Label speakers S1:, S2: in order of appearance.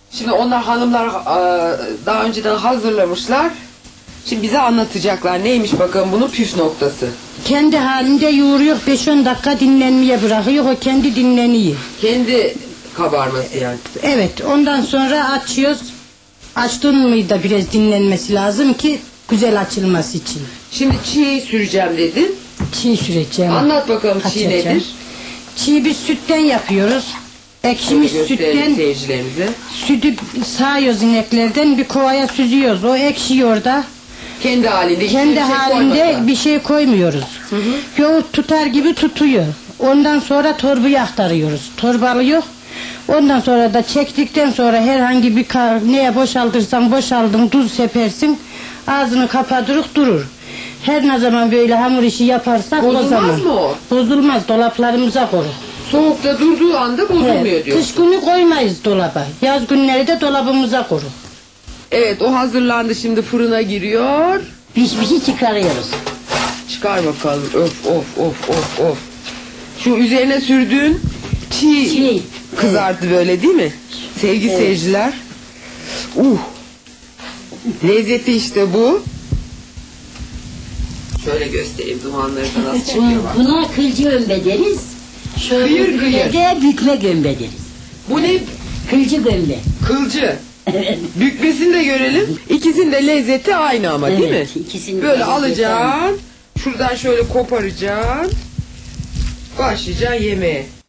S1: Şimdi onlar hanımlar daha önceden hazırlamışlar. Şimdi bize anlatacaklar. Neymiş bakalım bunun püf noktası.
S2: Kendi halinde yoğuruyor, 5-10 dakika dinlenmeye bırakıyor, o kendi dinleniyor.
S1: Kendi kabarması yani.
S2: Evet, ondan sonra açıyoruz. Açtın mı da biraz dinlenmesi lazım ki güzel açılması için.
S1: Şimdi çiğ süreceğim dedin.
S2: Çiğ süreceğim.
S1: Anlat bakalım çiğ
S2: Açacağım.
S1: nedir?
S2: Çiğ biz sütten yapıyoruz. Ekşimiş
S1: Şöyle gösterelim
S2: sütten
S1: seyircilerimize.
S2: sütü sağıyoruz ineklerden, bir kovaya süzüyoruz. O ekşiyor da.
S1: Kendi halinde.
S2: Kendi halinde bir şey koymuyoruz. Yoğurt tutar gibi tutuyor. Ondan sonra torbaya aktarıyoruz. Torbalıyor. Ondan sonra da çektikten sonra herhangi bir neye boşaltırsan boşaldın, tuz sepersin. Ağzını kapatırık durur. Her ne zaman böyle hamur işi yaparsak
S1: Bozulmaz
S2: o zaman.
S1: mı o?
S2: Bozulmaz, dolaplarımıza korur.
S1: Soğukta durduğu anda bozulmuyor
S2: Evet,
S1: diyor.
S2: kış günü koymayız dolaba. Yaz günleri de dolabımıza korur.
S1: Evet, o hazırlandı, şimdi fırına giriyor.
S2: Pişmişi çıkarıyoruz.
S1: Çıkar bakalım. Of of of of of. Şu üzerine sürdüğün çiğ kızardı böyle değil mi? Sevgili seyirciler. Lezzeti işte bu. Şöyle göstereyim dumanları da nasıl çıkıyor bak.
S3: Buna kılcı gömbe deriz.
S1: Kıyır kıyır.
S3: De bükme gömbe deriz.
S1: Bu ne?
S3: Kılcı gömbe.
S1: Kılcı. Bükmesini de görelim. İkisinin de lezzeti aynı ama değil mi?
S3: Evet, ikisinin
S1: Böyle
S3: lezzeti
S1: alacaksın. Şuradan şöyle koparacaksın. Başlayacaksın yemeğe.